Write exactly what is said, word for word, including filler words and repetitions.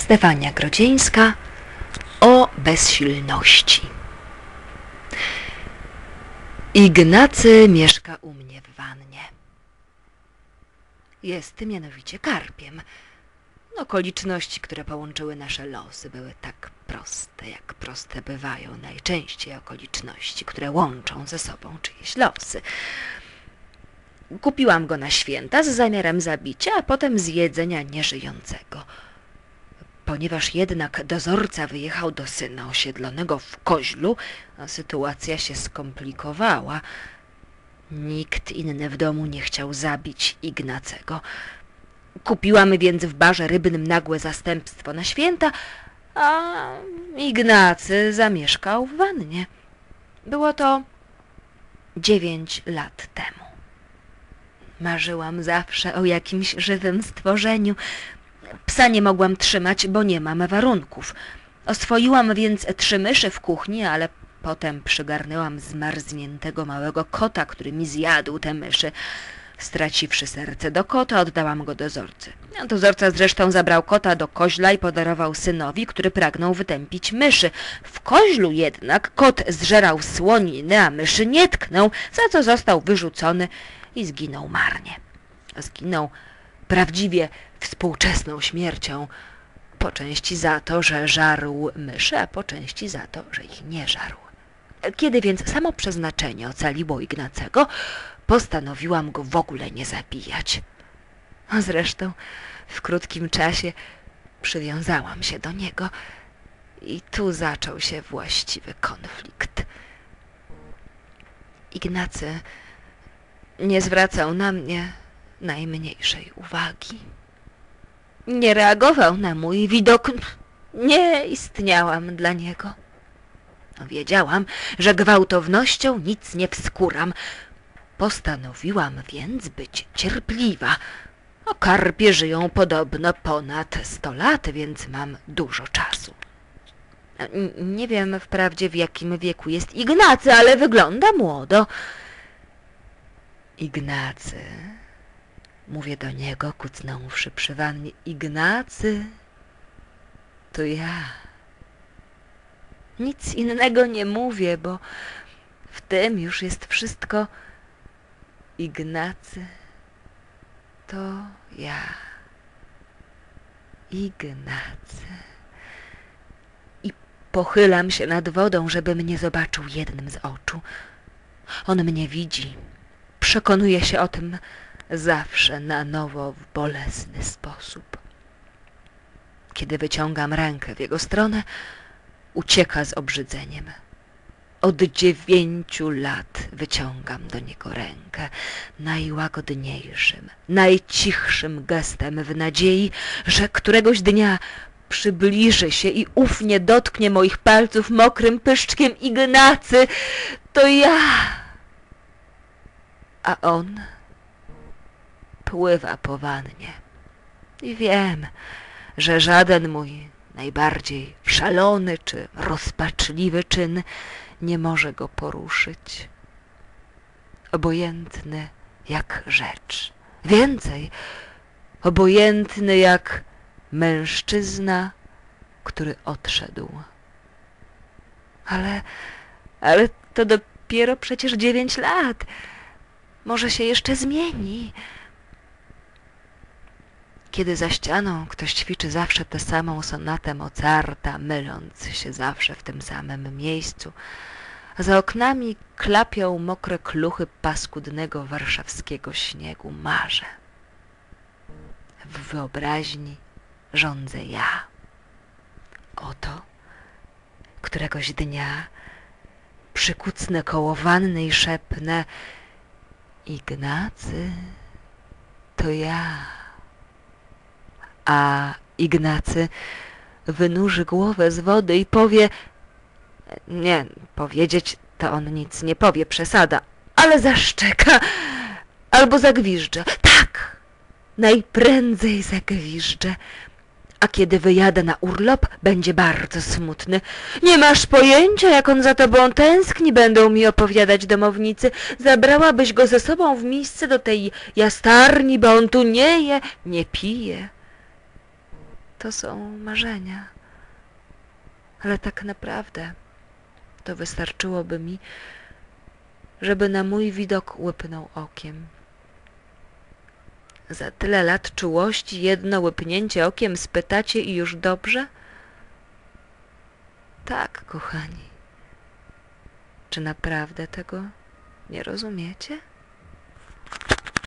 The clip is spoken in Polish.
Stefania Grodzieńska o bezsilności. Ignacy mieszka u mnie w wannie. Jest mianowicie karpiem. Okoliczności, które połączyły nasze losy, były tak proste, jak proste bywają najczęściej okoliczności, które łączą ze sobą czyjeś losy. Kupiłam go na święta z zamiarem zabicia, a potem zjedzenia nieżyjącego. Ponieważ jednak dozorca wyjechał do syna osiedlonego w Koźlu, a sytuacja się skomplikowała. Nikt inny w domu nie chciał zabić Ignacego. Kupiłam więc w barze rybnym nagłe zastępstwo na święta, a Ignacy zamieszkał w wannie. Było to dziewięć lat temu. Marzyłam zawsze o jakimś żywym stworzeniu. Psa nie mogłam trzymać, bo nie mam warunków. Oswoiłam więc trzy myszy w kuchni, ale potem przygarnęłam zmarzniętego małego kota, który mi zjadł te myszy. Straciwszy serce do kota, oddałam go dozorcy. Dozorca zresztą zabrał kota do Koźla i podarował synowi, który pragnął wytępić myszy. W Koźlu jednak kot zżerał słoniny, a myszy nie tknął, za co został wyrzucony i zginął marnie. Zginął prawdziwie współczesną śmiercią, po części za to, że żarł myszy, a po części za to, że ich nie żarł. Kiedy więc samo przeznaczenie ocaliło Ignacego, postanowiłam go w ogóle nie zabijać. A zresztą w krótkim czasie przywiązałam się do niego i tu zaczął się właściwy konflikt. Ignacy nie zwracał na mnie najmniejszej uwagi. Nie reagował na mój widok. Nie istniałam dla niego. Wiedziałam, że gwałtownością nic nie wskuram. Postanowiłam więc być cierpliwa. O, karpie żyją podobno ponad sto lat, więc mam dużo czasu. Nie wiem wprawdzie, w jakim wieku jest Ignacy, ale wygląda młodo. Ignacy, mówię do niego, kucnąwszy przy wannie. Ignacy, to ja. Nic innego nie mówię, bo w tym już jest wszystko. Ignacy, to ja. Ignacy. I pochylam się nad wodą, żeby mnie zobaczył jednym z oczu. On mnie widzi. Przekonuje się o tym zawsze na nowo w bolesny sposób. Kiedy wyciągam rękę w jego stronę, ucieka z obrzydzeniem. Od dziewięciu lat wyciągam do niego rękę najłagodniejszym, najcichszym gestem w nadziei, że któregoś dnia przybliży się i ufnie dotknie moich palców mokrym pyszczkiem. Ignacy, to ja! A on pływa po wannie. I wiem, że żaden mój najbardziej szalony czy rozpaczliwy czyn nie może go poruszyć. Obojętny jak rzecz. Więcej, obojętny jak mężczyzna, który odszedł. Ale, ale to dopiero przecież dziewięć lat. Może się jeszcze zmieni. Kiedy za ścianą ktoś ćwiczy zawsze tę samą sonatę Mozarta, myląc się zawsze w tym samym miejscu, a za oknami klapią mokre kluchy paskudnego warszawskiego śniegu, marzę. W wyobraźni rządzę ja. Oto któregoś dnia przykucnę koło wanny i szepnę: Ignacy, to ja. A Ignacy wynurzy głowę z wody i powie... Nie, powiedzieć to on nic nie powie, przesada, ale zaszczeka albo zagwiżdża. Tak, najprędzej zagwiżdżę. A kiedy wyjadę na urlop, będzie bardzo smutny. Nie masz pojęcia, jak on za tobą tęskni, będą mi opowiadać domownicy. Zabrałabyś go ze sobą w miejsce do tej jastarni, bo on tu nie je, nie pije. To są marzenia. Ale tak naprawdę to wystarczyłoby mi, żeby na mój widok łypnął okiem. Za tyle lat czułości jedno łypnięcie okiem spytacie i już dobrze? Tak, kochani. Czy naprawdę tego nie rozumiecie?